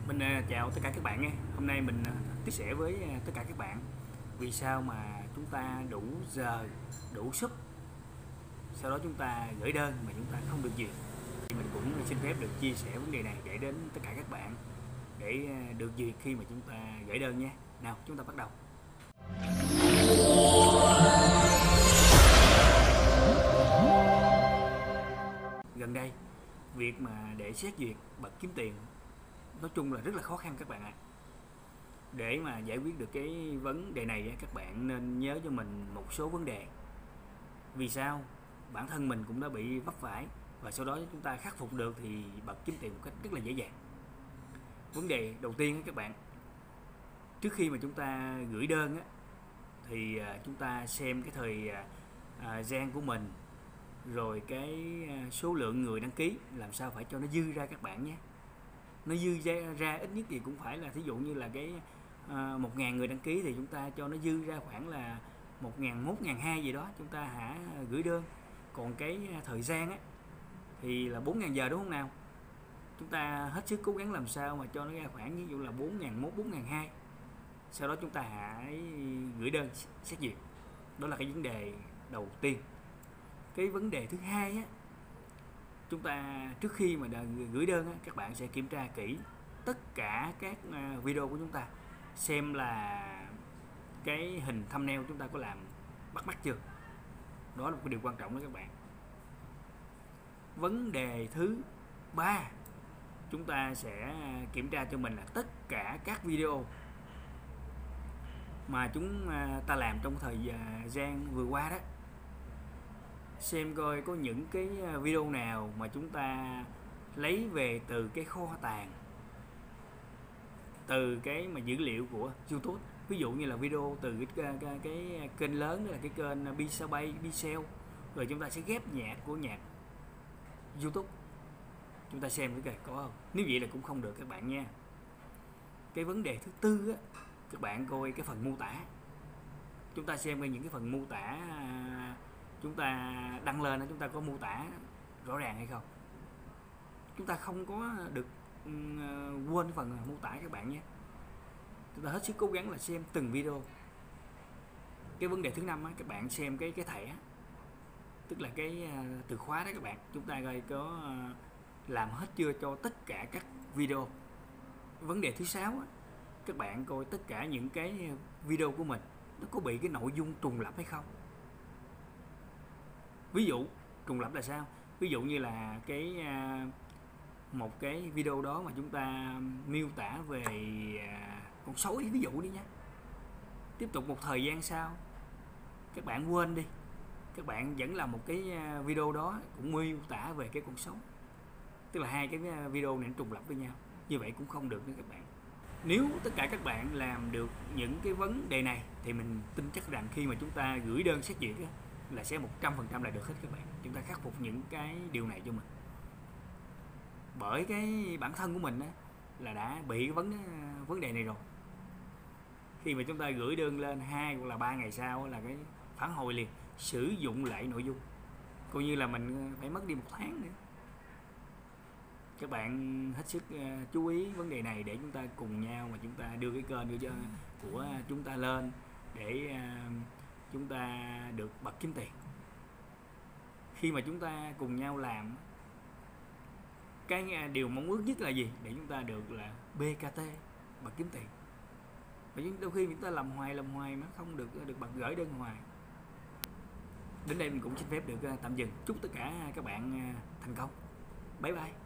Mình chào tất cả các bạn nha. Hôm nay mình chia sẻ với tất cả các bạn vì sao mà chúng ta đủ giờ, đủ sức, sau đó chúng ta gửi đơn mà chúng ta không được duyệt. Thì mình cũng xin phép được chia sẻ vấn đề này để đến tất cả các bạn để được duyệt khi mà chúng ta gửi đơn nha. Nào, chúng ta bắt đầu. Gần đây, việc mà để xét duyệt bật kiếm tiền nói chung là rất là khó khăn các bạn ạ. Để mà giải quyết được cái vấn đề này các bạn nên nhớ cho mình một số vấn đề. Vì sao? Bản thân mình cũng đã bị vấp phải và sau đó chúng ta khắc phục được thì bật kiếm tiền một cách rất là dễ dàng. Vấn đề đầu tiên các bạn, trước khi mà chúng ta gửi đơn thì chúng ta xem cái thời gian của mình, rồi cái số lượng người đăng ký làm sao phải cho nó dư ra các bạn nhé. Nó dư ra ít nhất thì cũng phải là thí dụ như là cái 1.000 người đăng ký thì chúng ta cho nó dư ra khoảng là 1.000, 1.200 gì đó chúng ta gửi đơn. Còn cái thời gian thì là 4.000 giờ đúng không nào? Chúng ta hết sức cố gắng làm sao mà cho nó ra khoảng ví dụ là 4.100, 4.200. Sau đó chúng ta hãy gửi đơn xét duyệt. Đó là cái vấn đề đầu tiên. Cái vấn đề thứ hai chúng ta trước khi mà gửi đơn các bạn sẽ kiểm tra kỹ tất cả các video của chúng ta, xem là cái hình thumbnail chúng ta có làm bắt mắt chưa. Đó là một cái điều quan trọng đó các bạn. Vấn đề thứ ba, chúng ta sẽ kiểm tra cho mình là tất cả các video mà chúng ta làm trong thời gian vừa qua đó, xem coi có những cái video nào mà chúng ta lấy về từ cái kho tàng, từ cái mà dữ liệu của YouTube. Ví dụ như là video từ cái kênh lớn, đó là cái kênh Bisabay, Bisel, rồi chúng ta sẽ ghép nhạc của nhạc YouTube, chúng ta xem cái có không. Nếu vậy là cũng không được các bạn nha. Cái vấn đề thứ tư các bạn coi cái phần mô tả, chúng ta xem coi những cái phần mô tả chúng ta đăng lên chúng ta có mô tả rõ ràng hay không. Chúng ta không có được quên phần mô tả các bạn nhé. Chúng ta hết sức cố gắng là xem từng video. Cái vấn đề thứ năm các bạn xem cái thẻ, tức là cái từ khóa đó các bạn, chúng ta coi có làm hết chưa cho tất cả các video. Vấn đề thứ sáu các bạn coi tất cả những cái video của mình nó có bị cái nội dung trùng lặp hay không. Ví dụ trùng lặp là sao? Ví dụ như là cái một cái video đó mà chúng ta miêu tả về con sói, ví dụ đi nha. Tiếp tục một thời gian sau các bạn quên đi, các bạn vẫn làm một cái video đó cũng miêu tả về cái con sói, tức là hai cái video này trùng lặp với nhau. Như vậy cũng không được nữa các bạn. Nếu tất cả các bạn làm được những cái vấn đề này thì mình tin chắc rằng khi mà chúng ta gửi đơn xét duyệt là sẽ 100% là được hết các bạn. Chúng ta khắc phục những cái điều này cho mình. Bởi cái bản thân của mình là đã bị cái vấn đề này rồi. Khi mà chúng ta gửi đơn lên 2 hoặc là 3 ngày sau là cái phản hồi liền, sử dụng lại nội dung, coi như là mình phải mất đi 1 tháng nữa. Các bạn hết sức chú ý vấn đề này để chúng ta cùng nhau mà chúng ta đưa cái kênh của chúng ta lên để chúng ta được bật kiếm tiền. Khi mà chúng ta cùng nhau làm, cái điều mong ước nhất là gì? Để chúng ta được là BKT, bật kiếm tiền. Và đôi khi chúng ta làm hoài mà không được bật gửi đơn hoài. Đến đây mình cũng xin phép được tạm dừng. Chúc tất cả các bạn thành công. Bye bye.